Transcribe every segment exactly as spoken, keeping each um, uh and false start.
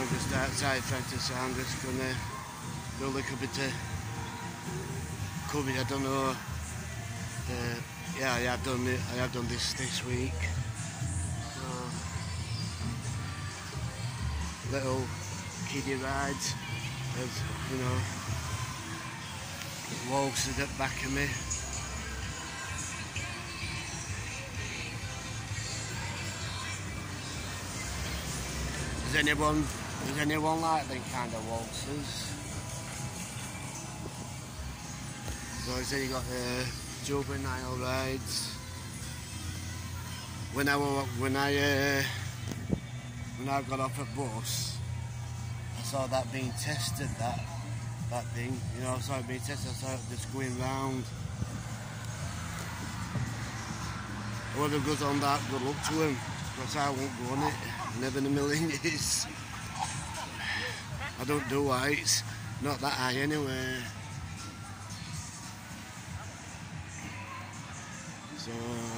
just outside Fantasy. I'm just gonna do a little bit of coverage. I don't know. Uh, yeah, I have done it. I have done this this week. So, little kiddie rides, as you know, waltzes at the back of me. Does anyone, does anyone like them kind of waltzes? So I say you got the juvenile rides. When I when I uh, when I got off at bus, I saw that being tested. That that thing, you know, I saw it being tested. I saw it just going round. Whoever goes on that, good luck to him, because I won't go on it. Never in a million years. I don't do heights, not that high anyway. So,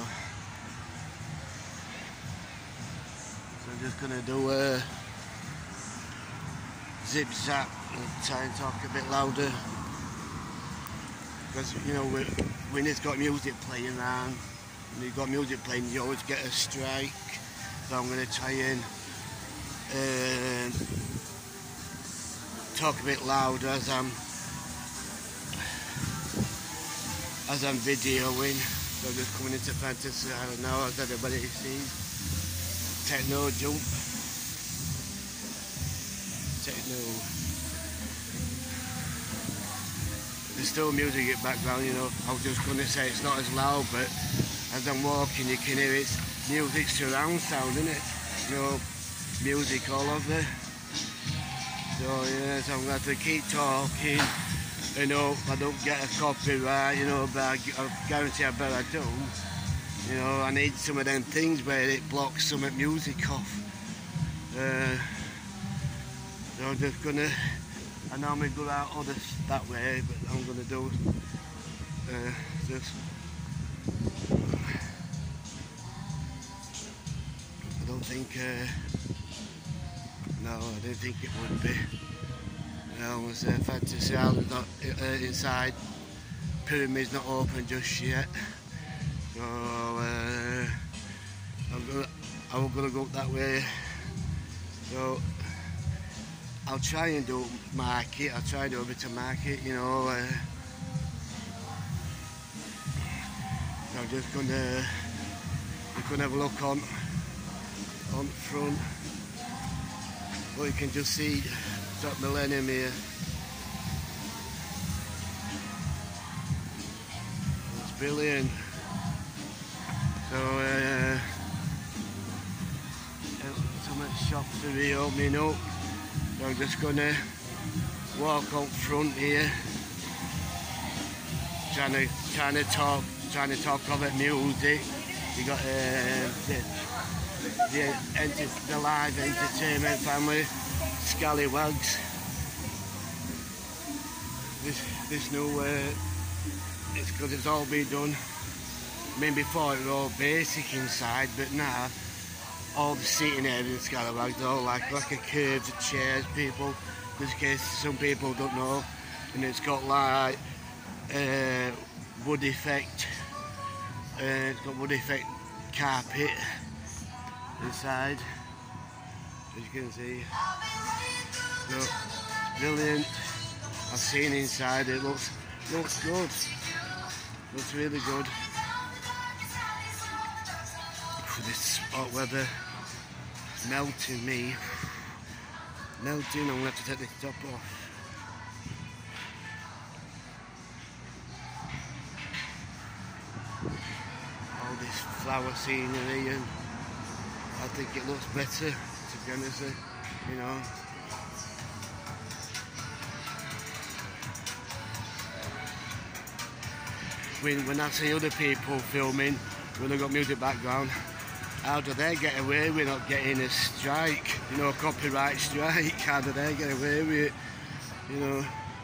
so I'm just gonna do a zip zap and try and talk a bit louder, because you know when it's got music playing around, when you've got music playing, you always get a strike. So I'm going to try and uh, talk a bit louder as I'm as I'm videoing. So I'm just coming into Fantasy Island now, as everybody sees. Techno jump. Techno. There's still music in the background, you know. I was just going to say it's not as loud, but as I'm walking you can hear it's music surround sound, isn't it? You know, music all over. So yes, I'm going to have to keep talking. You know, I don't get a copyright, you know, but I, I guarantee I bet I do. You know, I need some of them things where it blocks some of the music off. Uh, so I'm just gonna, I normally go out other that way, but I'm gonna do uh, just. I don't think, uh, no, I didn't think it would be. You know, it was uh, Fantasy Island not uh, inside. Pyramid's not open just yet. So, uh, I'm gonna, I'm gonna go up that way. So, I'll try and do market. I'll try and do a bit of market, you know. Uh, so I'm just gonna, we're gonna have a look on. on front, but you can just see Top Millennium here. It's brilliant. So uh, some of the shops are reopening up, so I'm just gonna walk up front here, trying to trying to talk trying to talk about music. You got uh, the The, enter, the live entertainment family, Scallywags. This this new, uh, it's because it's all been done. I mean, before it was all basic inside, but now all the seating areas in Scallywags are all like like a curved chairs, people. Just in case some people don't know, and it's got like uh, wood effect. Uh, it's got wood effect carpet inside, as you can see. So, it's brilliant. I've seen inside, it looks looks good. Looks really good. This hot weather melting me. Melting, I'm gonna have to take this top off. All this flower scenery, and I think it looks better, to be honest, you know. When, when I see other people filming, when they've got music background, how do they get away with not getting a strike, you know, a copyright strike? How do they get away with it, you know?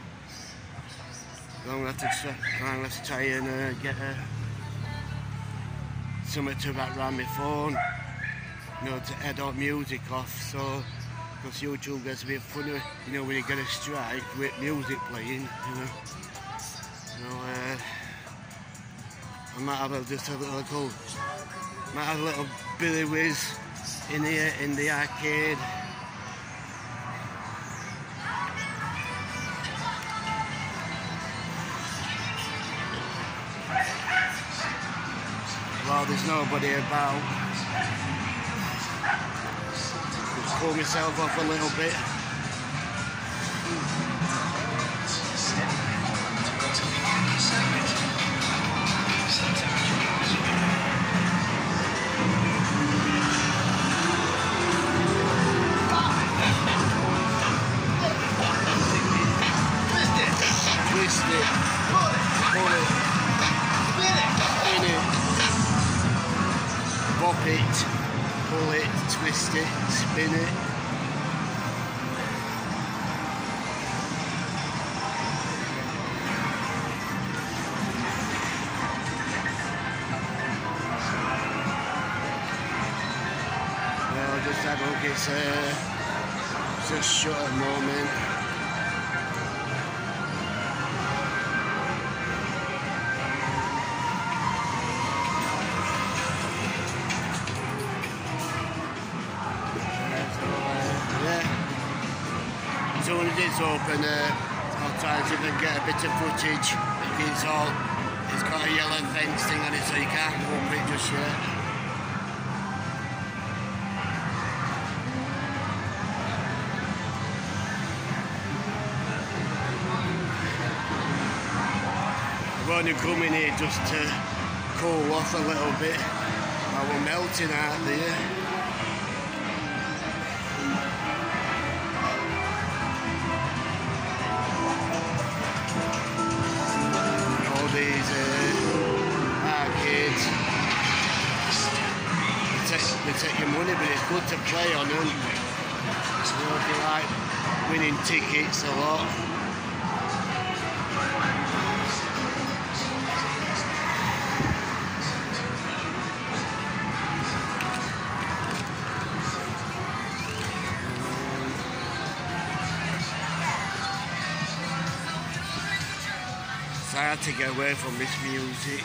So I'm going to have to try, I'm going to try and uh, get uh, something to wrap around my phone, you know, to head up music off. So because YouTube gets a bit funny, you know, when you get a strike with music playing, you know. So uh, I might have a, just a little, might have a little Billy Whiz in here in the arcade. While there's nobody about, just pull myself off a little bit. Twist it, pull it, spin it, bop it, pull it, twist it, spin it. Well, just have a look, it's uh, just shut at the moment. As soon as it's open, uh, I'll try to even get a bit of footage. It's all, it's got a yellow fence thing on it, so you can't open it just yet. I've only come in here just to cool off a little bit. I was melting out there. These uh, arcades, they take, they take your money, but it's good to play on them. You know, if you like winning tickets a lot. So I had to get away from this music.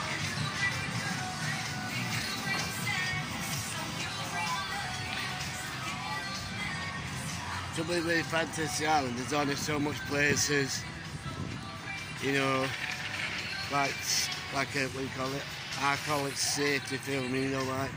Trouble with Fantasy Island, there's only so much places, you know, like, like a, what do you call it? I call it safety filming, you know, like.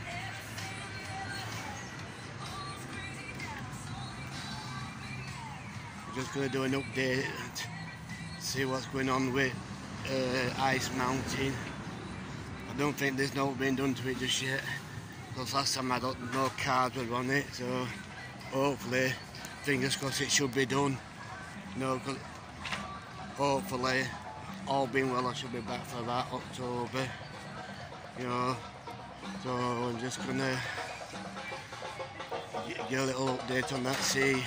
I'm just going to do an update and see what's going on with Uh, Ice Mountain. I don't think there's no been done to it just yet, because last time I don't no cards were on it, so hopefully, fingers crossed, it should be done. No, hopefully, all being well, I should be back for that October. You know, so I'm just gonna get a little update on that. See,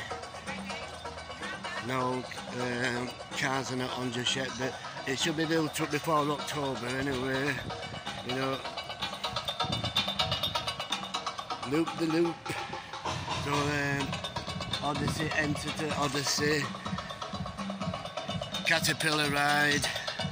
no um, cars are not on just yet, but it should be built up before October anyway, you know. Loop the loop. So um, Odyssey, enter to Odyssey. Caterpillar ride.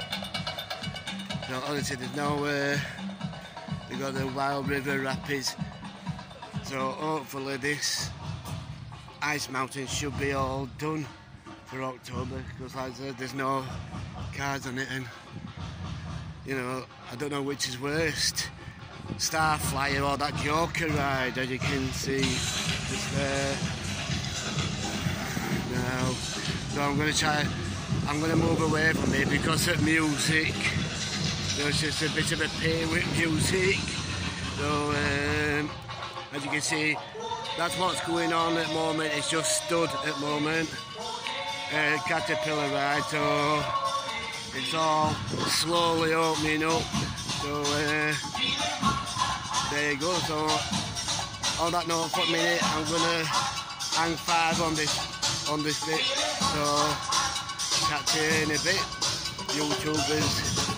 So Odyssey, there's no uh, we got the Wild River Rapids. So hopefully this Ice Mountain should be all done for October, because like I said, there's no cars on it, and you know, I don't know which is worst, Starflyer or that Joker ride, as you can see just there. Now, so I'm going to try, I'm going to move away from it because of music. You know, it's just a bit of a pain with music. So um, as you can see, that's what's going on at the moment. It's just stood at the moment. Uh, Caterpillar ride, so it's all slowly opening up. So uh, there you go. So on that note, for a minute, I'm gonna hang five on this on this bit. So catch you in a bit, YouTubers.